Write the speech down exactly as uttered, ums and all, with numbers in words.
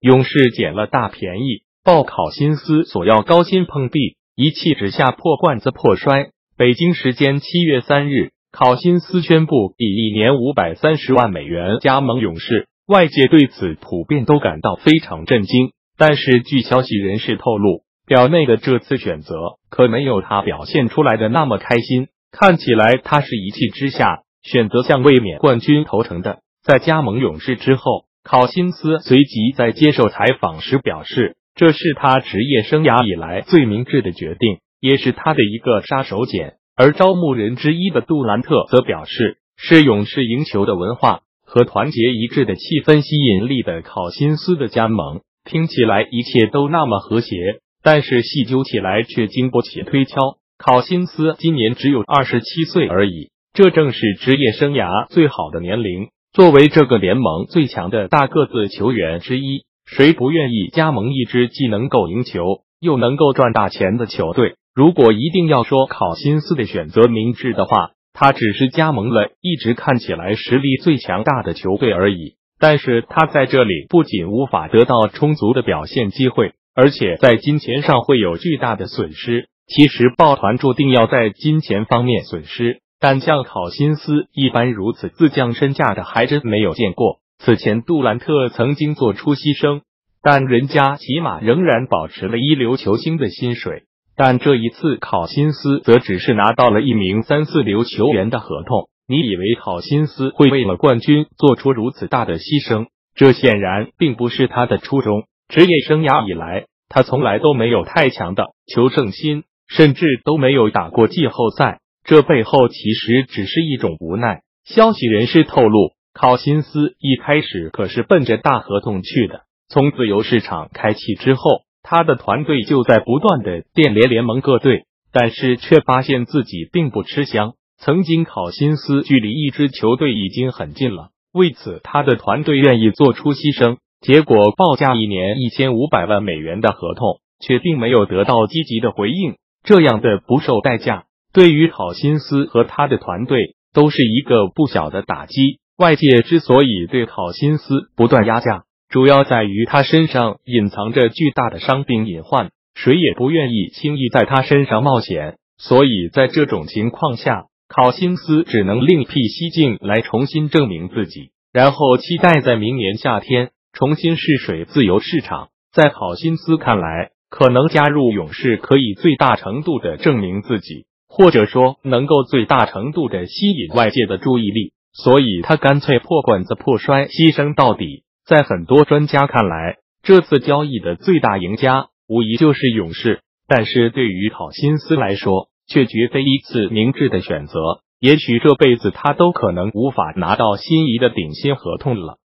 勇士捡了大便宜，报考辛斯索要高薪碰壁，一气之下破罐子破摔。北京时间七月三日，考辛斯宣布以一年五百三十万美元加盟勇士，外界对此普遍都感到非常震惊。但是据消息人士透露，表内的这次选择可没有他表现出来的那么开心，看起来他是一气之下选择向卫冕冠军投诚的。在加盟勇士之后，考辛斯随即在接受采访时表示，这是他职业生涯以来最明智的决定，也是他的一个杀手锏。而招募人之一的杜兰特则表示，是勇士赢球的文化和团结一致的气氛吸引力的考辛斯的加盟，听起来一切都那么和谐，但是细究起来却经不起推敲。考辛斯今年只有二十七岁而已，这正是职业生涯最好的年龄。作为这个联盟最强的大个子球员之一，谁不愿意加盟一支既能够赢球又能够赚大钱的球队？如果一定要说考辛斯的选择明智的话，他只是加盟了一直看起来实力最强大的球队而已。但是他在这里不仅无法得到充足的表现机会，而且在金钱上会有巨大的损失。其实抱团注定要在金钱方面损失，但像考辛斯一般如此自降身价的还真没有见过。此前杜兰特曾经做出牺牲，但人家起码仍然保持了一流球星的薪水。但这一次考辛斯则只是拿到了一名三四流球员的合同。你以为考辛斯会为了冠军做出如此大的牺牲？这显然并不是他的初衷。职业生涯以来，他从来都没有太强的求胜心，甚至都没有打过季后赛。这背后其实只是一种无奈。消息人士透露，考辛斯一开始可是奔着大合同去的。从自由市场开启之后，他的团队就在不断的电联联盟各队，但是却发现自己并不吃香。曾经考辛斯距离一支球队已经很近了，为此他的团队愿意做出牺牲，结果报价一年一千五百万美元的合同，却并没有得到积极的回应。这样的不受代价，对于考辛斯和他的团队都是一个不小的打击。外界之所以对考辛斯不断压价，主要在于他身上隐藏着巨大的伤病隐患，谁也不愿意轻易在他身上冒险。所以在这种情况下，考辛斯只能另辟蹊径来重新证明自己，然后期待在明年夏天重新试水自由市场。在考辛斯看来，可能加入勇士可以最大程度的证明自己，或者说能够最大程度的吸引外界的注意力，所以他干脆破罐子破摔，牺牲到底。在很多专家看来，这次交易的最大赢家无疑就是勇士，但是对于考辛斯来说，却绝非一次明智的选择。也许这辈子他都可能无法拿到心仪的顶薪合同了。